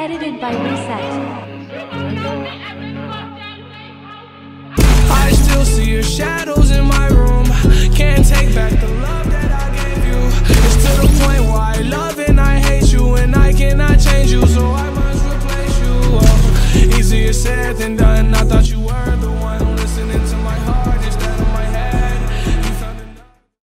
Edited by Reset. I still see your shadows in my room. Can't take back the love that I gave you. It's to the point where I love and I hate you, and I cannot change you, so I must replace you. Oh, easier said than done. I thought you